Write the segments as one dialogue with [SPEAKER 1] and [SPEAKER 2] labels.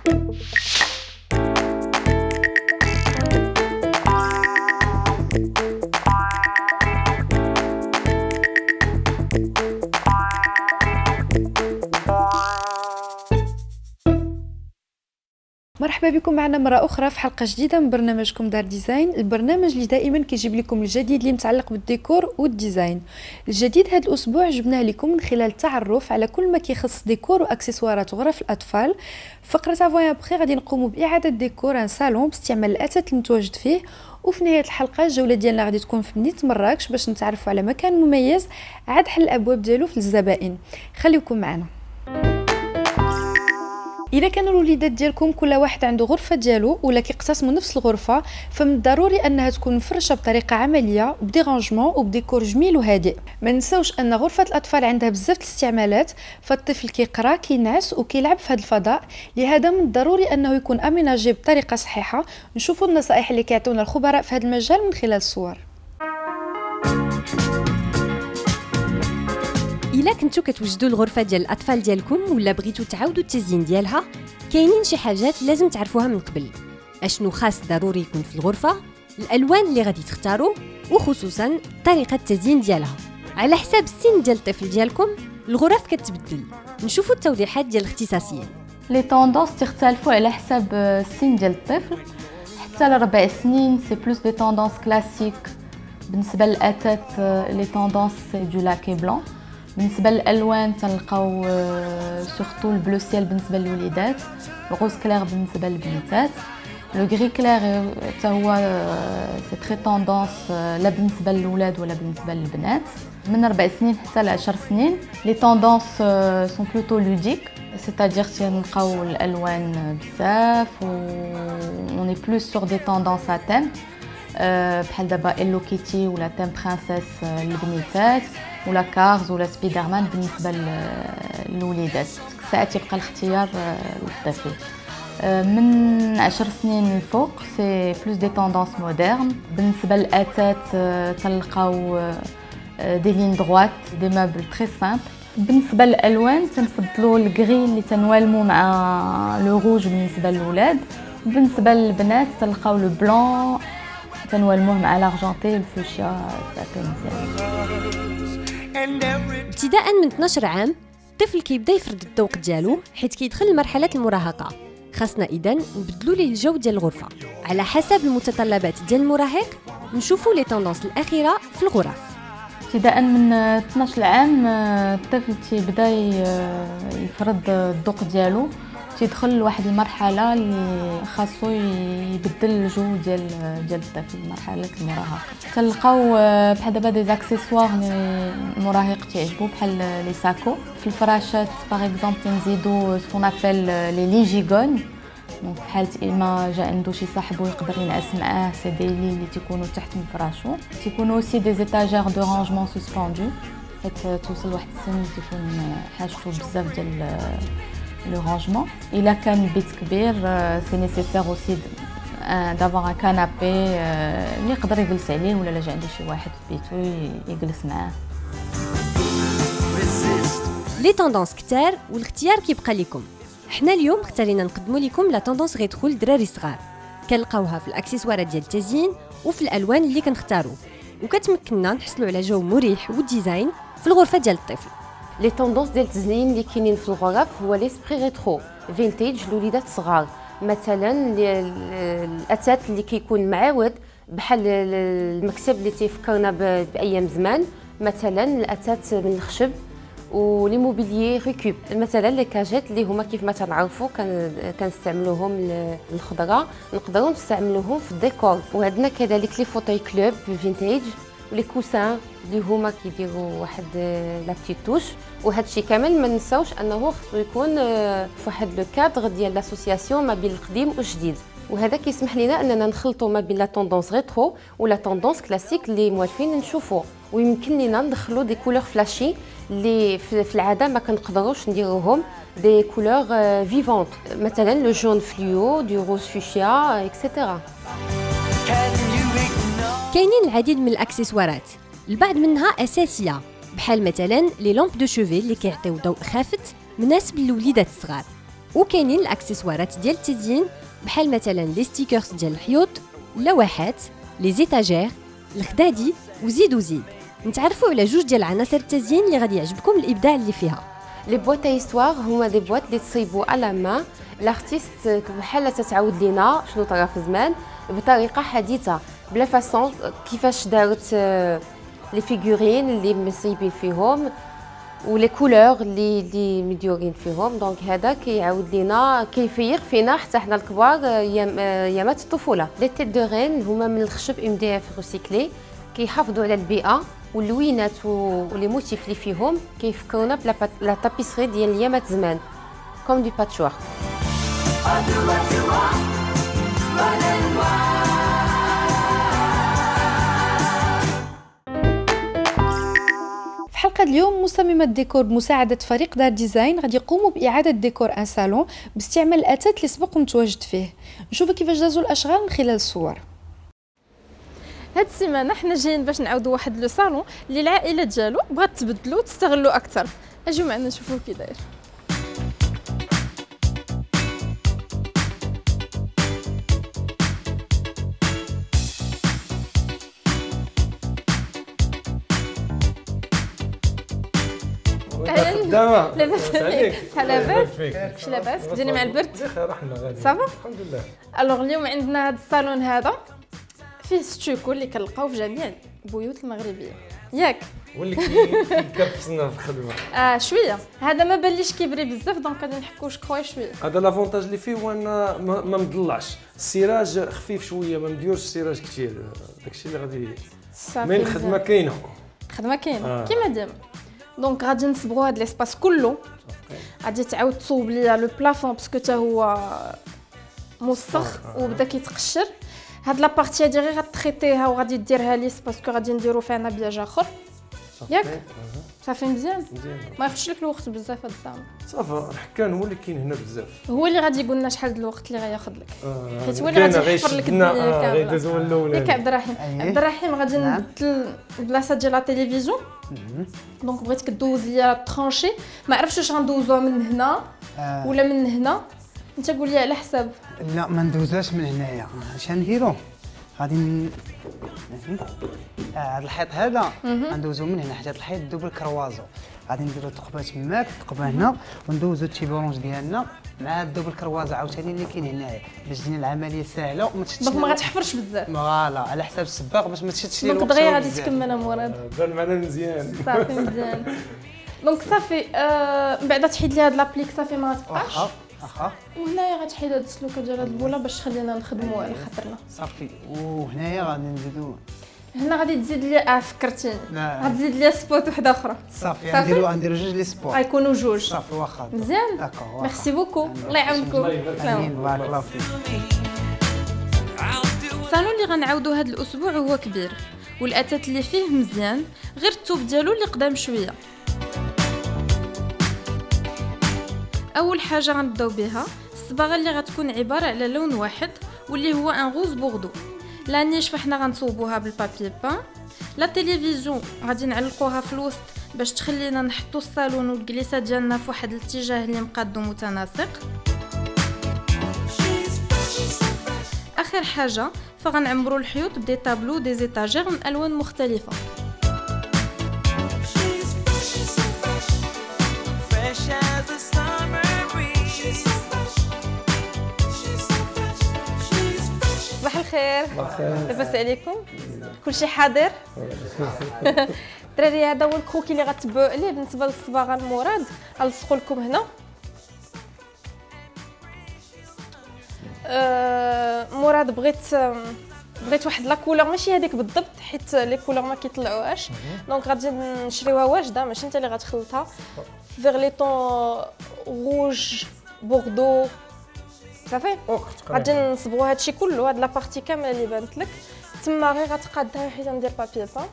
[SPEAKER 1] مرحبا بكم معنا مرة أخرى في حلقة جديدة من برنامجكم دار ديزاين، البرنامج اللي دائما كيجيب لكم الجديد اللي متعلق بالديكور والديزاين. الجديد هذا الأسبوع جبناه لكم من خلال التعرف على كل ما كيخص ديكور وأكسسوارات غرف الأطفال. فقرة افوان ابخي غادي نقوموا بإعادة ديكور ان صالون باستعمال الأثاث المتواجد فيه، وفي نهاية الحلقة الجولة ديالنا غادي تكون في مدينة مراكش باش نتعرفوا على مكان مميز عاد حل الأبواب ديالو في الزبائن. خليكم معنا. الا كانوا الوليدات ديالكم كل واحد عنده غرفه ديالو ولا كيقتسموا نفس الغرفه، فمن الضروري انها تكون مفرشه بطريقه عمليه بديرانجمون وبديكور جميل وهادئ. ما نساوش ان غرفه الاطفال عندها بزاف الاستعمالات، فالطفل كيقرا كينعس وكيلعب في هذا الفضاء، لهذا من الضروري انه يكون اميناجي بطريقه صحيحه. نشوفوا النصائح اللي كيعطيونا الخبراء في هذا المجال من خلال الصور.
[SPEAKER 2] الا كنتو كتوجدوا الغرفه ديال الاطفال ديالكم ولا بغيتو تعاودوا التزيين ديالها، كاينين شي حاجات لازم تعرفوها من قبل. اشنو خاص ضروري يكون في الغرفه، الالوان اللي غادي تختاروا، وخصوصا طريقه التزيين ديالها. على حساب السن ديال الطفل ديالكم الغرف كتبدل. نشوفوا التوضيحات ديال الاختصاصيين.
[SPEAKER 3] لي طوندونس تختلفوا على حساب السن ديال الطفل. حتى ل4 سنين سي بلوس دي طوندونس كلاسيك. بالنسبه للاثاث لي طوندونس سي دو لاكي بلون. بالنسبه للالوان تلقاو سورتو البلو سيل بالنسبه للوليدات، الغوز كلير بالنسبه للبنيتات، لو غري كلير حتى هو سي تري طوندونس لا بالنسبه للولاد ولا بالنسبه للبنات. من 4 سنين حتى ل 10 سنين لي طوندونس سون بلوتو لوديك، سيتادير تنلقاو الالوان بزاف و اون بلوس سور دي طوندونس ا تيم بحال دابا ايلو كيتي ولا تيم برانسيس للبنيتات ولا كارز ولا سبيدرمان بالنسبه للوليدات. ساعات يبقى الاختيار للطفل. من 10 سنين الفوق سي بلوس دي طوندونس مودرن. بالنسبه للاثاث تلقاو دي لين دروات، دي مابل تري سامبل. بالنسبه للالوان تنفضلوا الكري اللي تنوالموا مع لو روج بالنسبه للولاد. بالنسبه للبنات تلقاو لو بلون تنوالموه مع لارجونتي الفوشيا تاعو مزيان.
[SPEAKER 2] ابتداء من 12 عام الطفل كيبدا يفرض الذوق ديالو حيت كيدخل لمرحله المراهقه. خاصنا اذا نبدلوا ليه الجو ديال الغرفه على حسب المتطلبات ديال المراهق. نشوفوا لي طوندونس الاخيره في الغرف.
[SPEAKER 3] ابتداء من 12 عام الطفل تيبدا يفرض الذوق ديالو، تيدخل لواحد المرحله اللي خاصو يبدل الجو ديال الطفل، مرحله المراهقه. تلقاو بحال دابا دي زاكسيسوار المراهق تعجبو بحال لي ساكو. في الفراشات باغ اكزومبل تنزيدو سون ابل لي ليجيغون، دونك بحال ما جا عنده شي صاحبو يقدر ينعس معاه، سي دي لي اللي تيكونوا تحت من فراشو. تيكونوا اوسي دي زيتاجير دو رانجمون سسبوندو، حيت توصل واحد السن تيكون حاجته بزاف ديال لو رانجمون. الا كان بيت كبير سي نيسيسير اوسي دافوار ان كانابي اللي يقدر يجلس عليه، ولا جا عنده شي واحد في بيتو يجلس معاه.
[SPEAKER 2] لي طوندونس كتار والاختيار كيبقى لكم. حنا اليوم اختارينا نقدموا لكم لا طوندونس غيدخل للدراري صغار. كنلقاوها في الاكسسوارات ديال التزيين وفي الالوان اللي كنختاروا، وكتمكننا نحصلوا على جو مريح وديزاين في الغرفه ديال الطفل.
[SPEAKER 4] لي طوندونس ديال التزيين اللي كاينين في الغرف هو ليسبري ريترو فينتيج لوليدات صغار. مثلا الاثاث اللي كيكون معاود بحال المكتب اللي تيفكرنا بايام زمان، مثلا الاثاث من الخشب ولي موبيليي ريكوب. مثلا لي كاجيت اللي هما كيف ما تنعرفوا كنستعملوهم للخضره، نقدروا نستعملوهم في الديكور. وعندنا كذلك لي فوتاي كلوب فينتيج ولي كوسان اللي هما كيديروا واحد لا بتيت توش. وهذا الشيء كامل ما ننساوش انه خصو يكون في واحد لو كادر ديال لاسوسياسيون ما بين القديم والجديد، وهذا كيسمح لنا اننا نخلطوا ما بين لا طوندونس ريترو ولا طوندونس كلاسيك اللي موالفين نشوفوا، ويمكن لنا ندخلوا دي كولور فلاشي اللي في العاده ما كنقدروش نديروهم، دي كولور فيفونت مثلا لو جون فليو دو روز فوشيا اكسيتيرا.
[SPEAKER 2] كاينين العديد من الاكسسوارات، البعض منها اساسيه بحال مثلا لي لامب دو شوفي اللي كيعطيو ضوء خافت مناسب للوليدات الصغار. وكاينين الاكسسوارات ديال التزيين بحال مثلا لي ستيكرز ديال الحيوط، اللوحات، لي زيتاجير، الخدادي وزيد وزيد. نتعرفوا على جوج ديال عناصر التزيين اللي غادي يعجبكم الابداع اللي فيها.
[SPEAKER 4] لي بواط ايستوار هما دي بواط اللي تصيبوا على ما الارتيست بحال تتعاود لينا شنو طرا في زمان بطريقه حديثه بلا فاصون كيفاش دارت لي فيغورين اللي مصيبين فيهم ولي كولور اللي مديورين فيهم. دونك هذا كيعاود لينا كيفيق فينا حتى حنا الكبار ايامات الطفوله. لي تيت دو رين هما من الخشب ام دي اف ريسيكلي، كيحافظوا على البيئه واللوينات ولي موتيف اللي فيهم كيفكرونا بلا تابيسري ديال ايامات زمان كوم دي باتشورك.
[SPEAKER 1] في حلقة اليوم مصممة الديكور بمساعدة فريق دار ديزاين غادي يقوموا بإعادة ديكور ان صالون باستعمال الأثاث اللي سبق متواجد فيه. نشوفوا كيفاش دازوا الأشغال من خلال الصور.
[SPEAKER 5] هاد السيمانه حنا جايين باش نعاودوا واحد لو صالون اللي العائله ديالو بغات تبدلو وتستغلو اكثر. اجيو معنا نشوفوا كي داير.
[SPEAKER 6] خدامه
[SPEAKER 5] لاباس عليك؟ لاباس؟ واش لاباس؟ كديري مع البرد؟
[SPEAKER 6] بخير احنا غادي
[SPEAKER 5] صافا؟
[SPEAKER 6] الحمد لله.
[SPEAKER 5] الوغ اليوم عندنا هاد الصالون هذا فيه ستوكو اللي كنلقاو في جميع البيوت المغربيه ياك،
[SPEAKER 6] واللي كيكرفسنا في الخدمه.
[SPEAKER 5] شويه هذا ما بانليش كيبري بزاف دونك غادي نحكوا شكويه شويه.
[SPEAKER 6] هذا لافونتاج اللي فيه هو ان ما مضلعش، السراج خفيف شويه ما مديورش السراج كثير، داكشي اللي غادي من الخدمه كاينه.
[SPEAKER 5] الخدمه كاينه كيما ديما. دونك غادي نصبغوا هذا ليسباس كله، غادي تعاود تصوب ليا لو بلافون باسكو حتى هو موسخ وبدا كيتقشر. هاد لابارتي هادي غير غتريتيها وغادي ديرها ليس باسكو غادي نديرو فيها نبياج اخر ياك. صافي مزيان ما ياخذش لك الوقت بزاف هاد الصالون.
[SPEAKER 6] صافا الحكان هو اللي كاين هنا بزاف،
[SPEAKER 5] هو اللي غادي يقول لنا شحال د الوقت اللي غياخذ لك، حيت هو اللي غادي يحفر لك الدنيا كامله.
[SPEAKER 6] غيدوزو الاولاني
[SPEAKER 5] ياك عبد الرحيم. عبد الرحيم غادي نبدل البلاصه ديال لا تيليفزيون. دونك بغيتك دوز ليا ترونشي، ما عرفتش واش غندوزوها من هنا ولا من هنا، انت قول لي على حساب.
[SPEAKER 7] لا ما ندوزهاش من هنايا، اش غنديرو غادي هاد الحيط هذا غندوزو من هنا حتى هاد الحيط دوبل كروازو، غادي نديرو ثقبه تماك ثقبه هنا وندوزو التيبورونج ديالنا مع الدوبل كروازو عاوتاني اللي كاين هنايا باش تجينا العمليه ساهله وما تشدش.
[SPEAKER 5] دونك ما غاتحفرش بزاف.
[SPEAKER 7] فوالا على حساب السباق باش ما تشدش لي الوقت.
[SPEAKER 5] دونك دغيا غادي تكمل مراد.
[SPEAKER 6] بان معنا مزيان.
[SPEAKER 5] صافي مزيان. دونك صافي من بعد تحيد لي هاد لابليك صافي ما تبقاش.
[SPEAKER 7] واخا.
[SPEAKER 5] وهنايا غتحيد هاد السلوكه ديال هاد البوله باش تخلينا نخدموا على خاطرنا.
[SPEAKER 7] صافي وهنايا غادي نزيدو.
[SPEAKER 5] هنا غادي تزيد لي فكرتيني، غادي تزيد لي سبوت وحده اخرى.
[SPEAKER 7] صافي نديرو جوج لي سبوت.
[SPEAKER 5] غيكونوا جوج.
[SPEAKER 7] صافي واخا
[SPEAKER 5] مزيان.
[SPEAKER 7] داكور.
[SPEAKER 5] ميرسي بوكو الله يعاونكم.
[SPEAKER 7] بارك الله فيك.
[SPEAKER 5] الصالون اللي غنعاودو هذا الاسبوع هو كبير والاثاث اللي فيه مزيان، غير الثوب ديالو اللي قدام شويه. اول حاجه غنبداو بها الصباغه اللي غتكون عباره على لون واحد واللي هو ان غوز بوردو. لا نيش فحنا غنصوبوها بالبابي بان. لا تيليفزيون غادي نعلقوها في الوسط باش تخلينا نحطو الصالون والجليسه ديالنا في واحد الاتجاه اللي مقاد ومتناسق. اخر حاجه فغنعمرو الحيوط بدي طابلو دي زيتاجير من الوان مختلفه. صباح الخير. لاباس عليكم؟ كلشي حاضر؟ الدراري هذا هو الكروكي اللي غتبعوا عليه بالنسبه للصباغه المراد. غنلصقوا لكم هنا. مراد بغيت واحد لا كولور ماشي هذيك بالضبط حيت لي كولور ما كيطلعوهاش، دونك غادي نشريوها واجده ماشي انت اللي غتخلطها. فيغ لي طون روج بوردو صافي. غادي نصبغوا هادشي كله، هاد لابارتي كامله اللي بانت لك تما غير غتقادها حيت ندير بابي بان.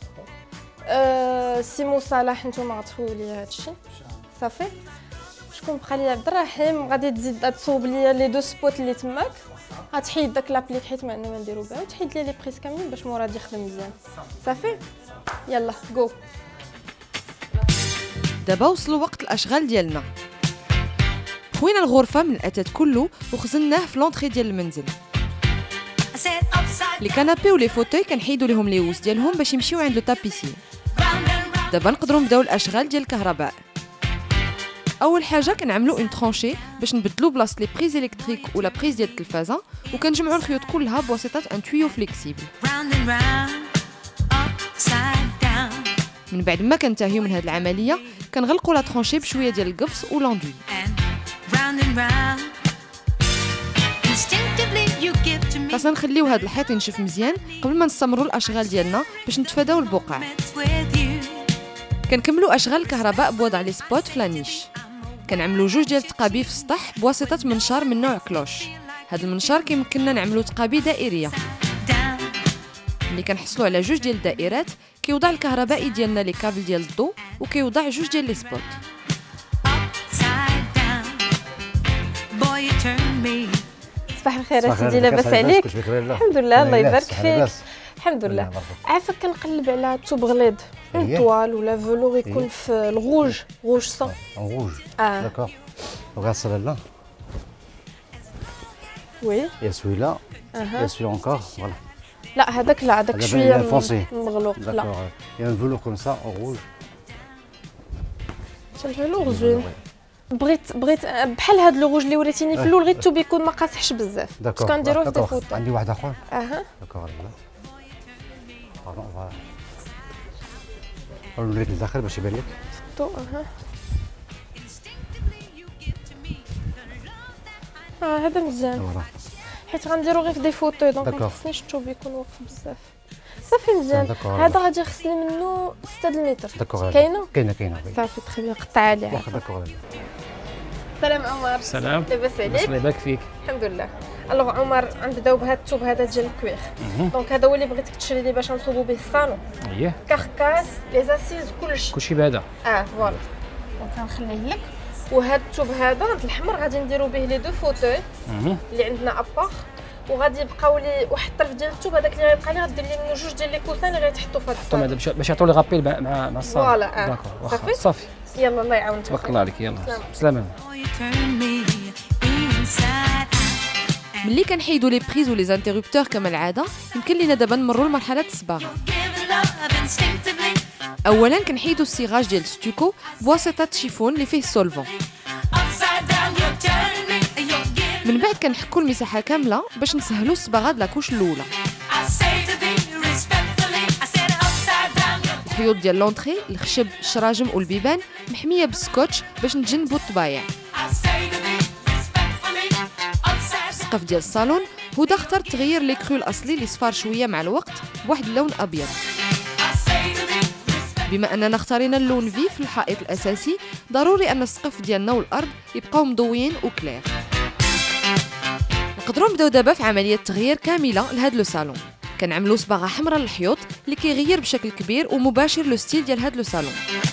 [SPEAKER 5] سيمو صلاح نتوما غتخويو لي هادشي صافي. شكون بقى لي؟ عبد الرحيم. غادي تزيد تصوب لي لي دو سبوت اللي تماك، غتحيد داك لابليك حيت ما عندنا ما نديرو بها، وتحيد لي لي بريس كاملين باش مراد يخدم مزيان صافي. يلا جو.
[SPEAKER 8] دابا وصلوا وقت الاشغال ديالنا. طوينا الغرفه من الاثاث كله وخزناه في لونطري ديال المنزل. لي كانابي ولي فوتوي كنحيدوا لهم لي ووس ديالهم باش يمشيو عند لو تابيسي. دابا نقدروا نبداو الاشغال ديال الكهرباء. اول حاجه كنعملوا اون ترونشي باش نبدلوا بلاصه لي بريز الكتريك ولا بريز ديال التلفازه وكنجمعوا الخيوط كلها بواسطه ان تويو فليكسيبل. من بعد ما كنتهيو من هذه العمليه كنغلقوا لا ترونشي بشويه ديال القبص ولاندوي. خاصنا نخليو هذا الحيط ينشف مزيان قبل ما نستمروا الاشغال ديالنا باش نتفاداو البقع. كنكملوا اشغال الكهرباء بوضع لي سبوت في لانيش. كنعملوا جوج ديال التقابي في السطح بواسطه منشار من نوع كلوش. هذا المنشار كيمكننا نعملوا تقابي دائريه. ملي كنحصلوا على جوج ديال الدائرات كيوضع الكهربائي ديالنا لي كابل ديال الضوء وكيوضع جوج ديال لي سبوت.
[SPEAKER 5] صباح الخير سيدي، لاباس عليك؟ الحمد لله، الله يبارك فيك. الحمد لله. عافاك كنقلب على توب غليظ اون طوال ولا فلور يكون في الغوج، غوج سون.
[SPEAKER 9] غوج داكور. Regarde celle-là.
[SPEAKER 5] Oui.
[SPEAKER 9] Il y a celui-là. Il y a celui-là encore. Voilà.
[SPEAKER 5] لا هذاك لا، هذاك شويه مغلوق. لا.
[SPEAKER 9] Il y a un velours comme ça en rouge.
[SPEAKER 5] الفلور زوين. بغيت بحال هاد لو غوج اللي وريتيني في الاول، غير الثوب يكون ما قاصحش بزاف.
[SPEAKER 9] داكور.
[SPEAKER 5] كنديروه في دي فوطو.
[SPEAKER 9] عندي واحد اخر.
[SPEAKER 5] داكور.
[SPEAKER 9] نوريك الداخل باش يبان لك.
[SPEAKER 5] فوطو. هذا مزيان حيت غنديرو غير في دي فوطو، دونك ما خصنيش الثوب يكون واقف بزاف. صافي مزيان. هذا غادي يخصني منه 6 المتر. كاينه صافي تري بيان، قطع لي.
[SPEAKER 9] داكور.
[SPEAKER 5] سلام عمر.
[SPEAKER 10] سلام،
[SPEAKER 5] لاباس عليك؟
[SPEAKER 10] الله يبارك فيك.
[SPEAKER 5] الحمد لله. الوغ عمر غنبداو بهذا الثوب هذا ديال الكوير. دونك هذا هو اللي بغيتك تشري لي باش نصوبو به الصالون.
[SPEAKER 10] اييه،
[SPEAKER 5] كاركاس لي زاسيز كلشي
[SPEAKER 10] بهذا.
[SPEAKER 5] فوالا. دونك غنخليه لك. وهذا الثوب هذا الحمر غادي نديرو به لي دو فوتوي اللي عندنا ابار، وغادي يبقاو لي واحد الطرف ديال الثوب هذاك اللي غيبقى لي غدير لي منه جوج ديال لي كوسان اللي غيتحطوا في هذا الصالون
[SPEAKER 10] باش يعطيو لي غابيل مع الصالون.
[SPEAKER 5] فوالا.
[SPEAKER 10] داكور. صافي.
[SPEAKER 5] يلا الله يعاونك.
[SPEAKER 10] تبارك الله عليك. يلا سلامة.
[SPEAKER 8] ملي كنحيدوا لي بريز ولي زانتيربتور كما العاده يمكن لينا دابا نمروا لمرحله الصباغه. اولا كنحيدوا الصيغاج ديال الستوكو بواسطه شيفون اللي فيه السولفون. من بعد كنحكوا المساحه كامله باش نسهلوا الصباغه د لاكوش الاولى. الحيوط ديال لونطري، الخشب، الشراجم والبيبان محميه بالسكوتش باش نتجنبوا الطبايع. السقف ديال الصالون هدى اختارت تغير لي كرو الاصلي اللي صفار شويه مع الوقت بواحد اللون ابيض. بما اننا اختارينا اللون في الحائط الاساسي ضروري ان السقف ديالنا والارض يبقاو مضويين وكلير. نقدروا نبداو دابا في عمليه تغيير كامله لهذا لو صالون. كنعملوا صباغه حمراء للحيوط اللي كيغير بشكل كبير ومباشر لو ستيل ديال هذا لو صالون.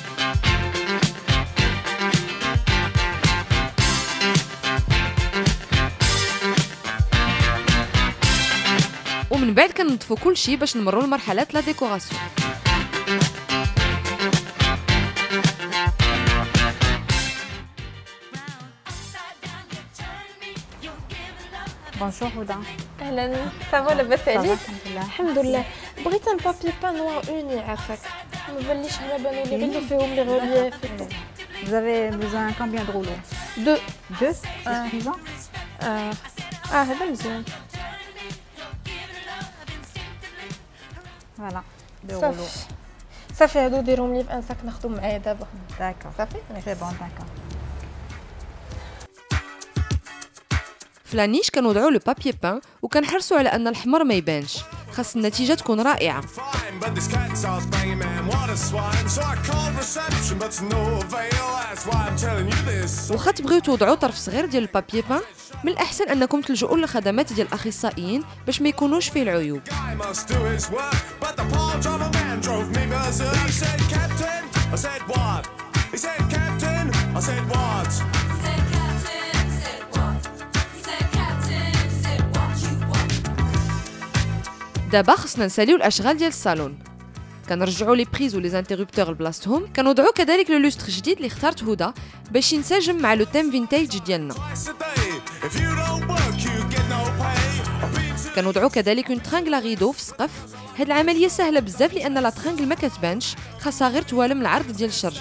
[SPEAKER 8] ومن بعد كنضيفوا كل شيء باش نمروا لمرحله لا ديكوراسيون.
[SPEAKER 11] بونجور هدى.
[SPEAKER 5] اهلا، صافا لاباس عليك؟ الحمد لله. بغيت ان بابي بان نوار اوني عافاك، ما بانليش هنا بانوا لي غير اللي فيهم لي غولييف.
[SPEAKER 11] Vous avez besoin combien de rouleaux? Deux. C'est suffisant?
[SPEAKER 5] هذا مزيان.
[SPEAKER 11] Voilà, 2 rouleaux.
[SPEAKER 5] صافي هادو ديرهم لي في ان ساك ناخذهم معايا دابا.
[SPEAKER 11] D'accord.
[SPEAKER 5] صافي
[SPEAKER 11] C'est bon, d'accord.
[SPEAKER 8] في لانيش كنوضعوا لو بابي بان وكنحرصوا على ان الحمر ما يبانش. خاص النتيجه تكون رائعه. واخا تبغيو توضعوا طرف صغير ديال البابي بان من الاحسن انكم تلجؤوا للخدمات ديال الاخصائيين باش ما يكونوش فيه العيوب. دابا خصنا نساليو الاشغال ديال الصالون. كنرجعوا لي بريز ولي انتربتور لبلاصتهم. كنوضعوا كذلك لو لوستر جديد اللي اختارت هدى باش ينسجم مع لو تيم فينتاج ديالنا. كنوضعوا كذلك اون ترانغلا غيدو في السقف. هاد العمليه سهله بزاف لان لا ترانغل ما كتبانش، خاصها غير توالم العرض ديال الشرجم.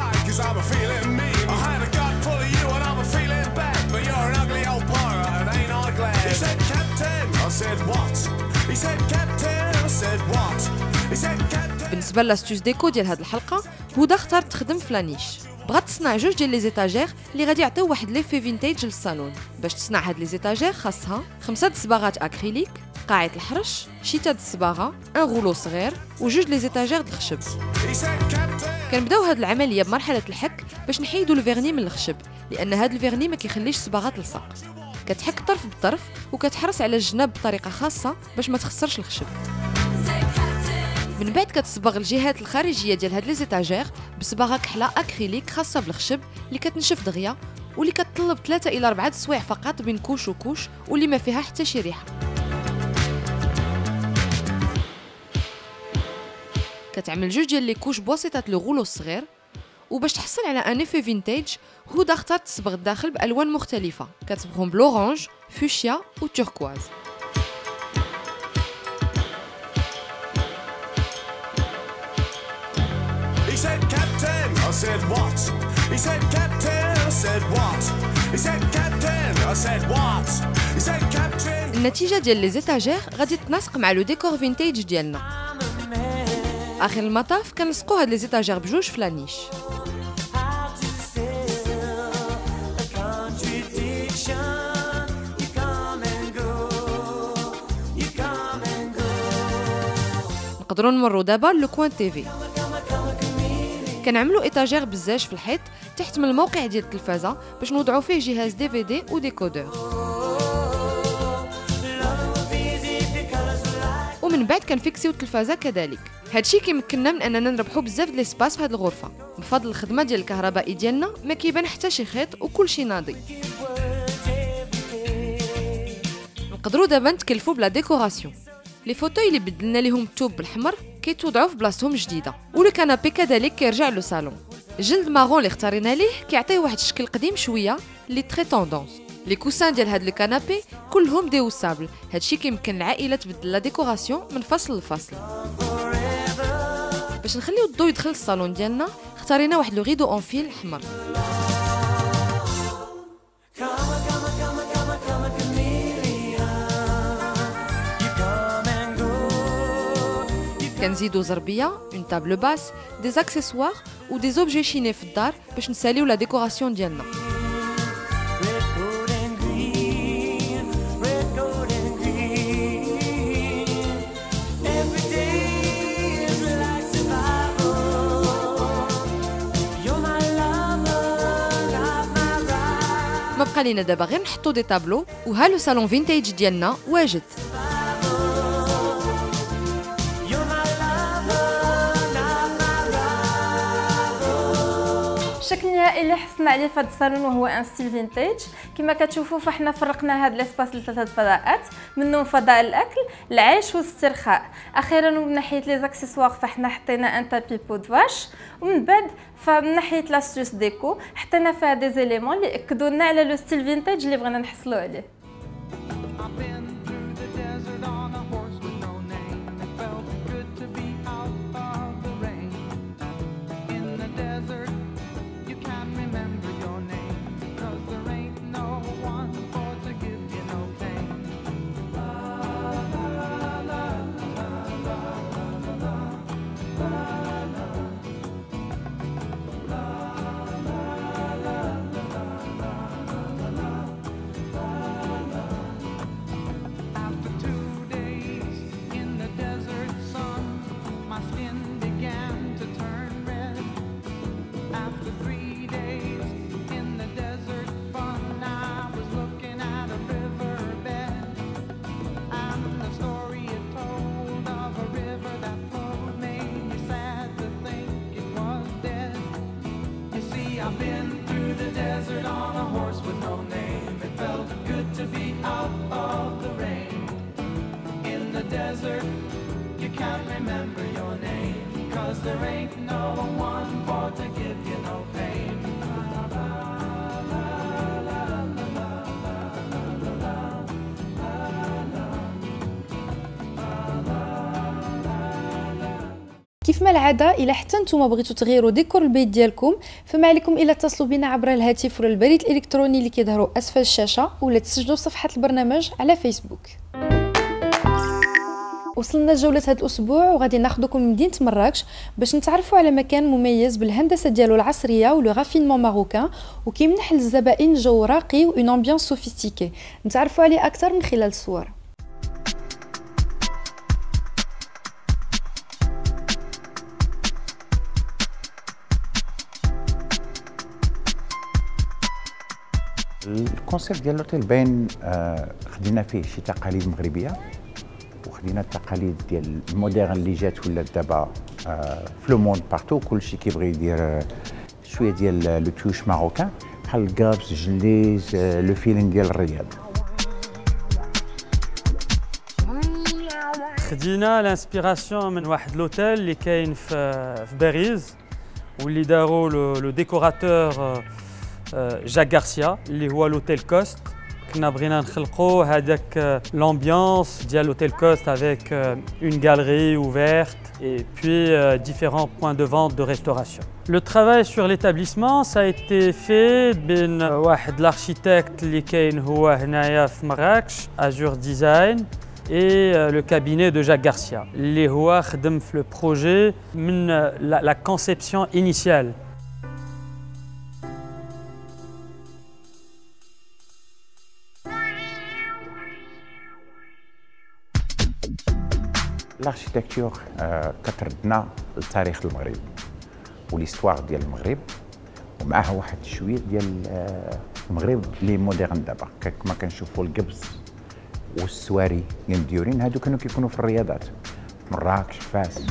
[SPEAKER 8] بالنسبه لاستوس ديكو ديال هاد الحلقه، هدى اختارت تخدم فلانيش. بغات تصنع جوج ديال لي زيتاجير اللي غادي يعطيو واحد ليفي فينتاج للصالون. باش تصنع هاد لي زيتاجير خاصها 5 صباغات اكريليك، قاعه الحرش، شيتا د الصباغه، ان غولو صغير وجوج لي زيتاجير د الخشب. كنبداو هاد العمليه بمرحله الحك باش نحيدوا الفيرني من الخشب، لان هاد الفيرني ما كيخليش الصباغه تلصق. كتحك طرف بطرف وكتحرص على الجناب بطريقه خاصه باش ما تخسرش الخشب. من بعد كتصبغ الجهات الخارجيه ديال هاد لي زيتاجير بصباغه كحله اكريليك خاصه بالخشب اللي كتنشف دغيا واللي كتطلب 3 إلى 4 سوايع فقط بين كوش وكوش واللي ما فيها حتى شي ريحه. كتعمل جوج ديال لي كوش بواسطه لو غولو الصغير. وباش تحصل على ان ايفي فينتاج، هدى اختارت تصبغ الداخل بالوان مختلفه، كتصبغهم بلورانج، فوشيا و توركواز. النتيجه ديال لي زيتاجير غادي تناسق مع لو ديكور فينتاج ديالنا. اخر المطاف كنلصقوا هاد لي زيتاجير بجوج فلانيش. نقدروا نمروا دابا لو كوان تيفي. كنعملوا ايتاجير بزاج في الحيط تحت من الموقع ديال التلفازه باش نوضعوا فيه جهاز دي في دي وديكودور. ومن بعد كنفيكسيو التلفازه كذلك. هادشي كيمكننا من اننا نربحوا بزاف د ليسباس في هاد الغرفه. بفضل الخدمه ديال الكهربائي ديالنا ما كيبان حتى شي خيط وكل شيء ناضي. نقدروا دابا نتكلفوا بلا ديكوراسيون. لي فوتوي اللي بدلنا ليهم الثوب بالحمر كيتوضعوا في بلاصتهم جديده، ولو كانابي كذلك كيرجع لو صالون. الجلد مارون اللي اختارينا ليه كيعطيه واحد الشكل قديم شويه اللي تري طوندونس. لي كوسان ديال هاد الكانابي كلهم ديوسابل. هادشي كيمكن العائله تبدل لا ديكوراسيون من فصل لفصل. باش نخليو الضوء يدخل الصالون ديالنا اختارينا واحد لو غيدو اون فيل احمر. كنزيدو زربيه، اون تابل باس، دي اكسسوار و دي زوبجي شيني في الدار باش نساليو لا ديكوراسيون ديالنا. ما بقى لينا دابا غير نحطو دي طابلو وها لو صالون فينتاج ديالنا واجد.
[SPEAKER 5] الشكل النهائي اللي حصلنا عليه في هذا الصالون وهو ان ستيل فينتاج. كما كتشوفوا فاحنا فرقنا هذا الاسباس لثلاثه فضاءات، منهم فضاء الاكل، العيش والاسترخاء. اخيرا ومن ناحيه لي زاكسيسوار فاحنا حطينا ان تابي بو دواش، ومن بعد فمن ناحيه لاستوس ديكو حطينا فيها دي زيليمون اللي اكدوا لنا على لو ستيل فينتاج اللي بغينا نحصلوا عليه.
[SPEAKER 12] I've been through the desert on a horse with no name. It felt good to be out of the rain. In the desert, you can't remember your name. 'cause there ain't no one for to give you no pain.
[SPEAKER 1] كيف ما العاده الا حتى نتوما بغيتو تغيروا ديكور البيت ديالكم فما عليكم الا اتصلوا بنا عبر الهاتف ولا البريد الالكتروني اللي كيظهروا اسفل الشاشه ولا تسجلوا صفحه البرنامج على فيسبوك. وصلنا لجوله هذا الاسبوع وغادي ناخذكم لمدينه مراكش باش نتعرفوا على مكان مميز بالهندسه ديالو العصريه ولو غافينمون ماروكان وكيمنح للزبائن جو راقي وان امبيونس سوفيستيكي. نتعرفوا عليه اكثر من خلال الصور.
[SPEAKER 13] الكونسيبت ديال لوتيل باين خدينا فيه شي تقاليد مغربيه وخدينا التقاليد ديال الموديرن اللي جات ولات دابا في لو موند بارتو كلشي كيبغي يدير شويه ديال لو توش ماروكان بحال الكابس جليز لو فيلين ديال الرياض.
[SPEAKER 14] خدينا لانسبيراسيون من واحد لوتيل اللي كاين في باريس واللي داروا لو ديكوراتور جاك غارسيا اللي هو لوتيل كوست. كنا بغينا نخلقوا هذاك l'ambiance ديال لوتيل كوست avec une galerie ouverte et puis différents points de vente de restauration. Le travail sur l'établissement ça a été fait بين واحد l'architecte اللي كاين هو هنايا في مراكش Azure Design et le cabinet de Jacques Garcia اللي هو خدم في le projet من la conception initiale.
[SPEAKER 13] الاركيتكتور كتردنا لتاريخ المغرب وليستوار ديال المغرب ومعها واحد شويه ديال المغرب لي موديرن دابا كما كنشوفوا القبص والسواري اللي مديورين هادو كانوا كيكونوا في الرياضات في مراكش فاس.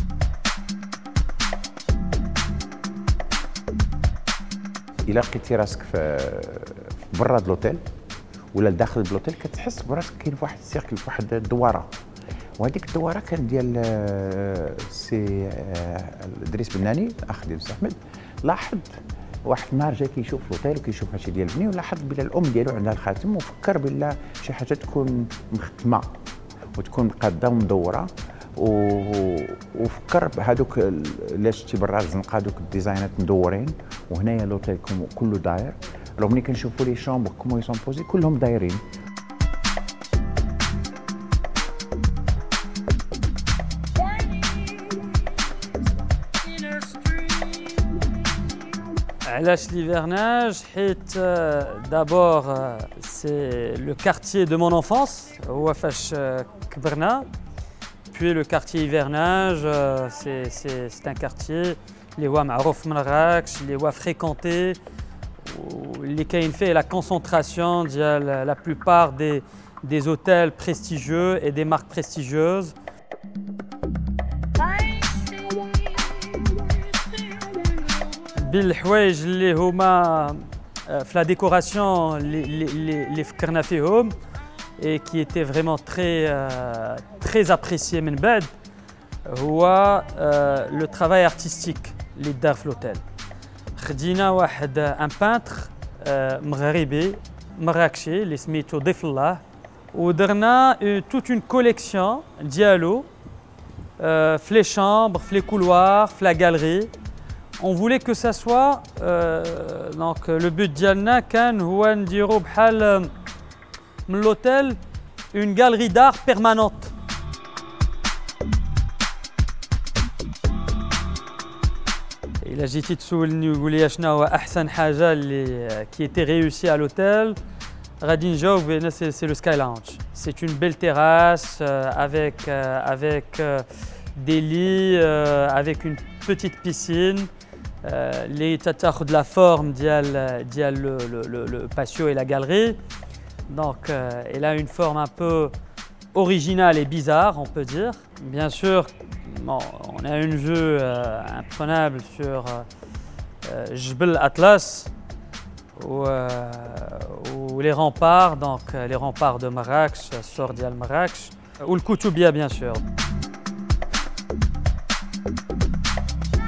[SPEAKER 13] الا لقيتي راسك في برا د لوتيل ولا داخل بلوتيل كتحس براسك كاين واحد السيركل واحد الدواره وهذيك الدواره كان ديال سي ادريس بناني الاخ ديال سي احمد لاحظ واحد النهار جا كيشوف لوطيل وكيشوف هادشي ديال البني ولاحظ بلا الام ديالو عندها الخاتم وفكر بلا شي حاجه تكون مختمه وتكون مقاده ومدوره وفكر بهذوك الا شتي برا الزنقه هذوك الديزاينات مدورين وهنايا لوطيل كله داير. لو ملي كنشوفوا لي شامبر كومون يسون بوزي كلهم دايرين.
[SPEAKER 14] علاش l'hivernage حيت d'abord c'est le quartier de mon enfance هو فاش كبرنا. Puis le quartier hivernage c'est un quartier اللي هو معروف في مراكش اللي هو fréquenté اللي كاين فيه la concentration ديال la plupart des hôtels prestigieux et des marques prestigieuses. بالحوايج اللي هما في لا ديكوراسيون اللي فكرنا فيهم et qui était vraiment très apprécié من بعد هو le travail artistique اللي دار في لوتيل. خدينا واحد ان بانتر مغربي مراكشي اللي سميتو ضيف الله ودرنا toute une collection ديالو في les chambres, في les couloirs, في la galerie. On voulait que ça soit donc le but ديالنا كان هو نديرو بحال من l'hôtel une galerie d'art permanente. إلا جيتي تسولني وتقول لي شنو هو أحسن حاجة اللي qui était réussie à l'hôtel غادي نجاوب بأن c'est le Sky Lounge. C'est une belle terrasse avec des lits avec une petite piscine. اللي تاخذ la forme ديال le patio et la galerie. Donc elle a une forme un peu originale et bizarre, on peut dire. Bien sûr, bon, on a une vue imprenable sur Jebel Atlas ou les remparts, donc les remparts de Marrakech, Sor Dial Marrakech, ou le Koutoubia bien sûr.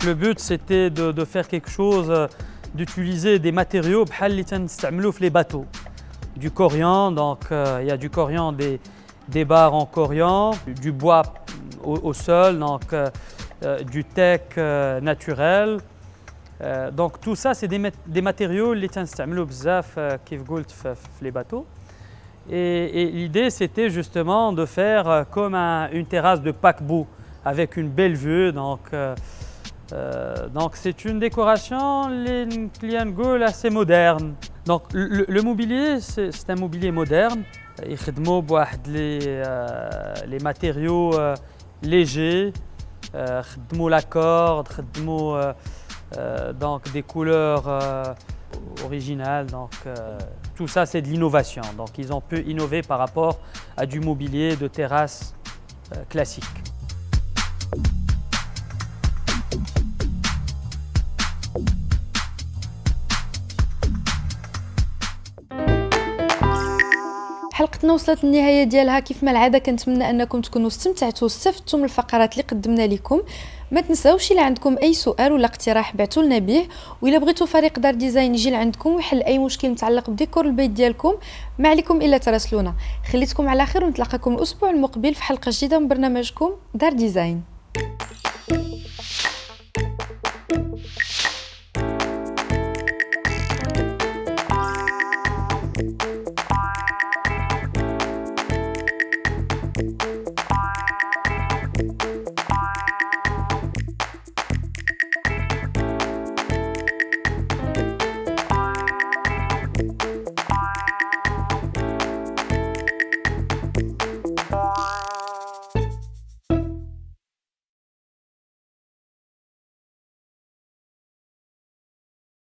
[SPEAKER 14] le but c'était de faire quelque chose, d'utiliser des matériaux بحال اللي تنستعملوا في les bateaux. Du coriandre, donc il y a du coriandre, des barres en coriandre, du bois au sol, donc du teck naturel. Donc tout ça c'est des matériaux اللي تنستعملوا بزاف كيف قلت في les bateaux. Et l'idée c'était justement de faire comme une terrasse de paquebot avec une belle vue. Donc c'est une décoration assez moderne. Donc le mobilier c'est un mobilier moderne. يخدموا بواحد les matériaux légers, خدموا la corde, خدموا donc des couleurs originales. Donc tout ça c'est de l'innovation. Donc ils ont pu innover par rapport à du mobilier de terrasse classique.
[SPEAKER 1] حلقتنا وصلت للنهايه ديالها. كيف ما العاده كنتمنى انكم تكونوا استمتعتوا واستفدتوا من الفقرات اللي قدمنا لكم. ما تنساوش الا عندكم اي سؤال ولا اقتراح بعثوا لنا به، والا بغيتوا فريق دار ديزاين يجي لعندكم ويحل اي مشكل متعلق بديكور البيت ديالكم ما عليكم الا تراسلونا. خليتكم على خير ونتلاقاكم الاسبوع المقبل في حلقه جديده من برنامجكم دار ديزاين.